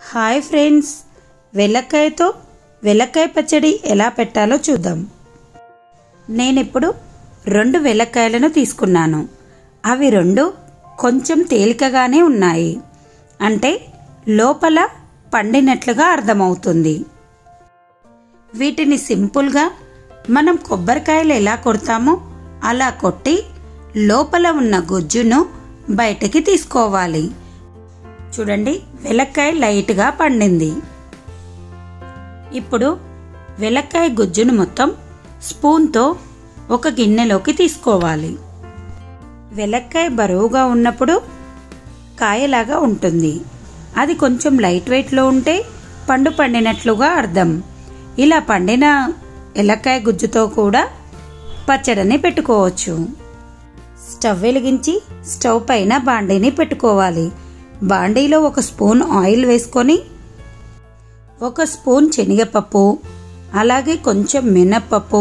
Hi friends, వెల్లక్కాయతో వెల్లక్కాయ పచ్చడి ఎలా పెట్టాలో చూద్దాం. నేనిప్పుడు 2 వెల్లక్కాయలను తీసుకున్నాను. అవి 2 కొంచెం తేలికగానే ఉన్నాయి, అంటే లోపల పండినట్లుగా అర్థమవుతుంది. వీటిని సింపుల్గా మనం కొబ్బరికాయలు ఎలా కొడతామో అలా కొట్టి లోపల ఉన్న గుజ్జును బయటకి తీసుకోవాలి. చూడండి, వెల్లక్కాయ లైట్గా పండింది. ఇప్పుడు వెల్లక్కాయ గుజ్జును మొత్తం స్పూన్తో ఒక గిన్నెలోకి తీసుకోవాలి. వెల్లక్కాయ బరువుగా ఉన్నప్పుడు కాయలాగా ఉంటుంది. అది కొంచెం లైట్ వెయిట్లో ఉంటే పండు పండినట్లుగా అర్థం. ఇలా పండిన వెల్లక్కాయ గుజ్జుతో కూడా పచ్చడిని పెట్టుకోవచ్చు. స్టవ్ వెలిగించి స్టవ్ పైన బాండీని పెట్టుకోవాలి. బాండీలో 1 స్పూన్ ఆయిల్ వేసుకొని 1 స్పూన్ శనగపప్పు, అలాగే కొంచెం మినప్పప్పు,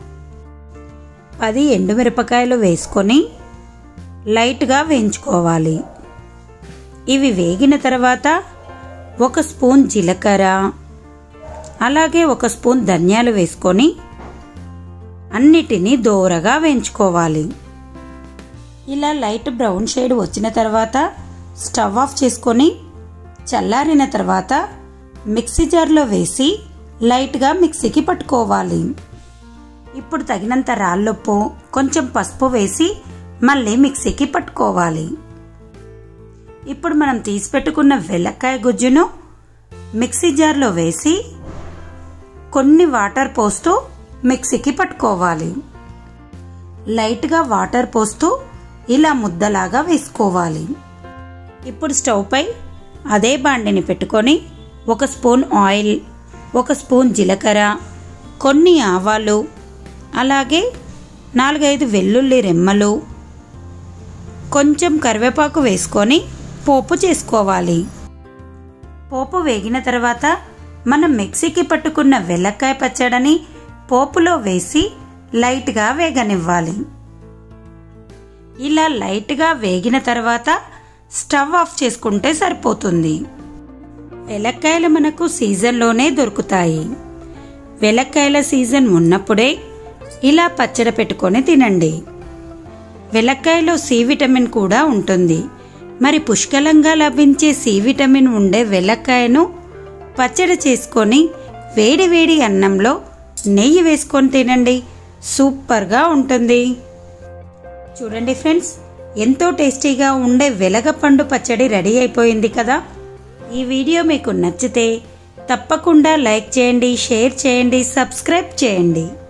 10 ఎండుమిరపకాయలు వేసుకొని లైట్గా వేయించుకోవాలి. ఇవి వేగిన తర్వాత 1 స్పూన్ జీలకర్ర, అలాగే 1 స్పూన్ ధనియాలు వేసుకొని అన్నిటినీ దోరగా వేయించుకోవాలి. ఇలా లైట్ బ్రౌన్ షేడ్ వచ్చిన తర్వాత స్టవ్ ఆఫ్ చేసుకొని చల్లారిన తర్వాత మిక్సీ జార్లో వేసి లైట్గా మిక్సీకి పట్టుకోవాలి. ఇప్పుడు తగినంత రాళ్ళుప్పు, కొంచెం పసుపు వేసి మళ్ళీ మిక్సీకి పట్టుకోవాలి. ఇప్పుడు మనం తీసి పెట్టుకున్న వెల్లక్కాయ గుజ్జును మిక్సీ జార్లో వేసి కొన్ని వాటర్ పోస్తూ మిక్సీకి పట్టుకోవాలి. లైట్గా వాటర్ పోస్తూ ఇలా ముద్దలాగా వేసుకోవాలి. ఇప్పుడు స్టవ్ పై అదే బాండిని పెట్టుకొని 1 స్పూన్ ఆయిల్, 1 స్పూన్ జీలకర్ర, కొన్ని ఆవాలు, అలాగే 4-5 వెల్లుల్లి రెమ్మలు, కొంచెం కరివేపాకు వేసుకొని పోపు చేసుకోవాలి. పోపు వేగిన తర్వాత మనం మిక్సీకి పట్టుకున్న వెల్లక్కాయ పచ్చడిని పోపులో వేసి లైట్గా వేగనివ్వాలి. ఇలా లైట్గా వేగిన తర్వాత స్టవ్ ఆఫ్ చేసుకుంటే సరిపోతుంది. వెల్లక్కాయలు మనకు సీజన్లోనే దొరుకుతాయి. వెల్లక్కాయల సీజన్ ఉన్నప్పుడే ఇలా పచ్చడి పెట్టుకొని తినండి. వెల్లక్కాయలో సి విటమిన్ కూడా ఉంటుంది. మరి పుష్కలంగా లభించే సి విటమిన్ ఉండే వెల్లక్కాయను పచ్చడి చేసుకొని వేడి వేడి అన్నంలో నెయ్యి వేసుకొని తినండి, సూపర్గా ఉంటుంది. చూడండి ఫ్రెండ్స్, ఎంతో టేస్టీగా ఉండే వెలగపండు పచ్చడి రెడీ అయిపోయింది కదా. ఈ వీడియో మీకు నచ్చితే తప్పకుండా లైక్ చేయండి, షేర్ చేయండి, సబ్స్క్రైబ్ చేయండి.